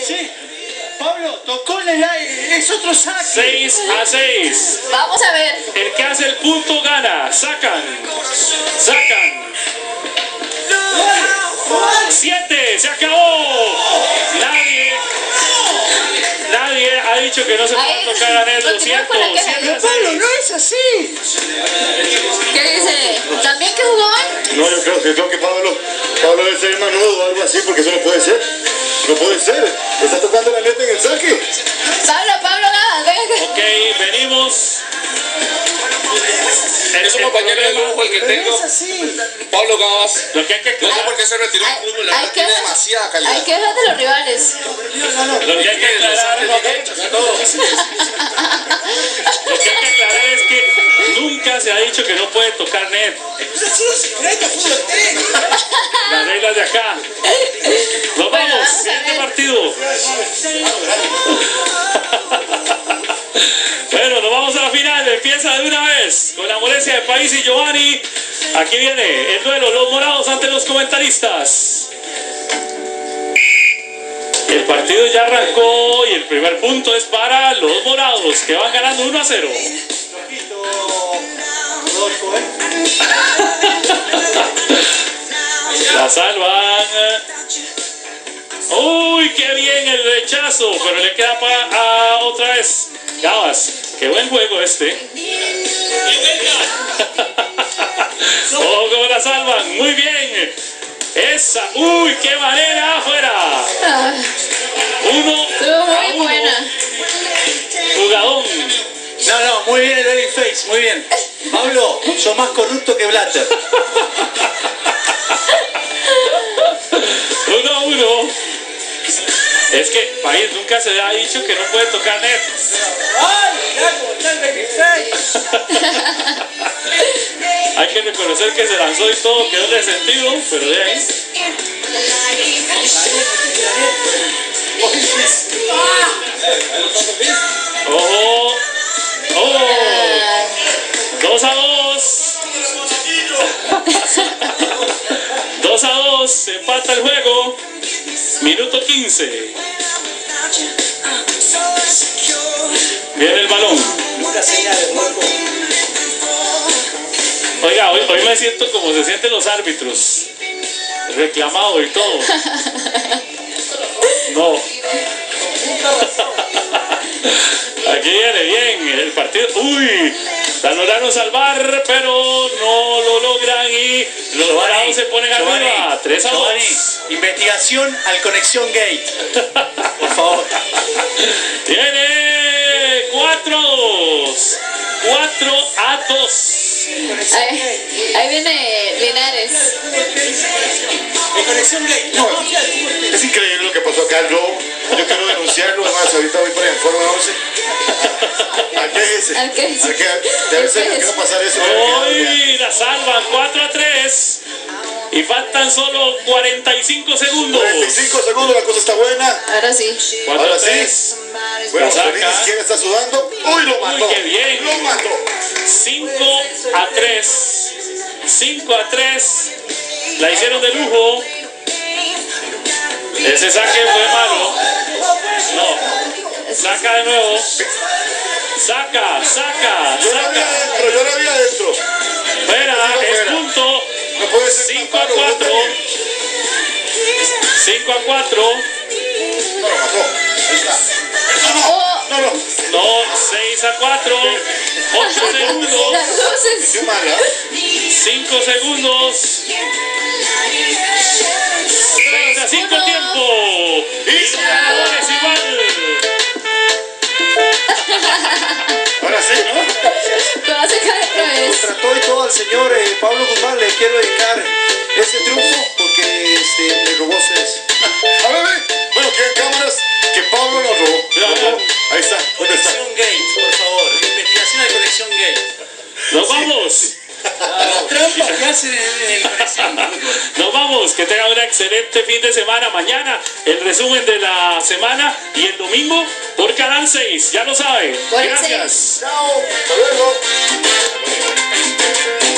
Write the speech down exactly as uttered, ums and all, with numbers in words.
Sí. Pablo, tocó en el aire, es otro saque. seis a seis. Vamos a ver. El que hace el punto gana. Sacan. Sacan. siete. Se acabó. Nadie. Nadie ha dicho que no se puede tocar a Net. Lo siento. Pero Pablo, no es así. ¿Qué dice? ¿También que jugó hoy? No, yo creo que, creo que Pablo, Pablo debe ser manudo o algo así, porque eso no puede ser. No puede ser. Está tocando la neta en el saque. Pablo, Pablo Gabas, venga acá. Ok, venimos. Es un compañero de lujo el que tengo. Es así. Pablo Gabas. Lo que hay que No sé aclarar, por qué se retiró del fútbol. La Hay verdad que tiene demasiada calidad. Hay que hablar de los rivales. lo que hay que aclarar, lo que hay que aclarar es que nunca se ha dicho que no puede tocar Net. Las reglas de acá. Nos Bueno, vamos. vamos a Siguiente ver. partido. Bueno, nos vamos a la final. Empieza de una vez con la molestia de País y Giovanni. Aquí viene el duelo, los morados ante los comentaristas. El partido ya arrancó y el primer punto es para los morados, que van ganando uno a cero. La salvan. Uy, qué bien el rechazo, pero le queda para otra vez. Gabas, qué buen juego este. Ojo como la salvan, muy bien. Esa, uy, qué manera afuera. Ah, Uno estuvo a muy uno. buena. Jugadón. No, no, muy bien el Babyface, muy bien. Pablo, sos más corrupto que Blatter. Uno a uno. Es que País nunca se ha dicho que no puede tocar Net. ¡Ay, mira cómo está el Babyface! Hay que reconocer que se lanzó y todo quedó de sentido, pero de ahí. Ojo. Oh. Dos a dos. Dos a dos. Se empata el juego. Minuto quince. Viene el balón. Oiga, hoy, hoy me siento como se sienten los árbitros. Reclamado y todo. No. Aquí viene bien el partido. Uy, la lograron salvar, pero no lo logran y los morados se ponen arriba. tres a dos. Investigación al Conexión Gate. Por favor. Viene cuatro a dos. cuatro a dos. Ahí, ahí viene Linares. El Conexión Gate. No, es increíble lo que pasó acá. Yo, yo quiero denunciarlo. Además, ahorita voy por el informe once. ¿A qué es ese? ¿Al qué es? ¿A qué? Debe ser que quiero pasar eso. Hoy la salvan cuatro a tres. Y faltan solo cuarenta y cinco segundos. cuarenta y cinco segundos, la cosa está buena. Ahora sí. cuatro Ahora a sí. tres. Bueno, La saca. Feliz izquierda está sudando. Uy, lo mató. Uy, qué bien. Lo mató. cinco a tres. cinco a tres. La hicieron de lujo. Ese saque fue malo. No. Saca de nuevo. Saca, saca, Yo la vi saca. adentro, yo la vi adentro. Fuera, es punto. No puede ser. cinco a cuatro. cinco a cuatro. No lo mató. Ahí está. Oh, No, no. No, seis a cuatro. ocho segundos. las luces. Qué mala. cinco segundos. seis a cinco Uno. tiempo. Y es igual. Ahora sí, ¿no? Te vas a caer otra vez. Trató y todo al señor eh, Pablo Guzmán. Le quiero dedicar este triunfo porque este, le robó ustedes. A ver, ve. Bueno, quedan cámaras que Pablo nos robó. Nos robó. Ahí está. ¿Dónde está? Conexión Gate, por favor. Investigación de Conexión Gate. Nos vamos. La trampa que hacen en el Conexión. Nos vamos. Que tengan un excelente fin de semana. Mañana el resumen de la semana y el domingo por Canal seis. Ya lo saben. Por el Gracias. seis. Chao. Hasta luego.